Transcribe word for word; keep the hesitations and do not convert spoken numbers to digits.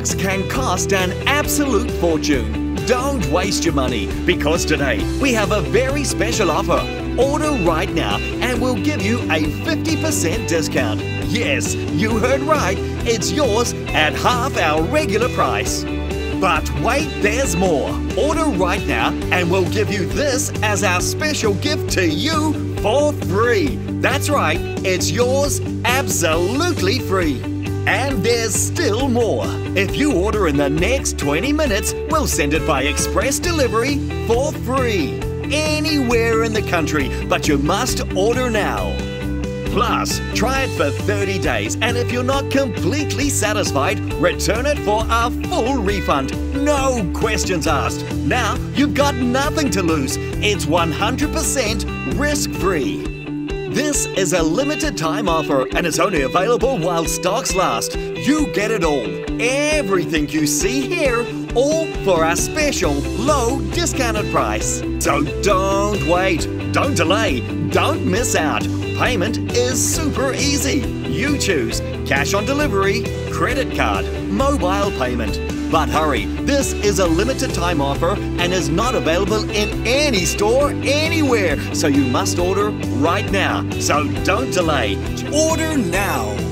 products can cost an absolute fortune. Don't waste your money, because today we have a very special offer. Order right now and we'll give you a fifty percent discount. Yes, you heard right, it's yours at half our regular price. But wait, there's more. Order right now and we'll give you this as our special gift to you for free. That's right, it's yours absolutely free. And there's still more. If you order in the next twenty minutes, we'll send it by express delivery for free. Anywhere in the country, but you must order now. Plus, try it for thirty days, and if you're not completely satisfied, return it for a full refund. No questions asked. Now, you've got nothing to lose. It's one hundred percent risk-free. This is a limited time offer and it's only available while stocks last. You get it all. Everything you see here, all for a special low discounted price. So don't wait, don't delay, don't miss out. Payment is super easy. You choose cash on delivery, credit card, mobile payment. But hurry, this is a limited time offer and is not available in any store anywhere. So you must order right now. So don't delay. Order now.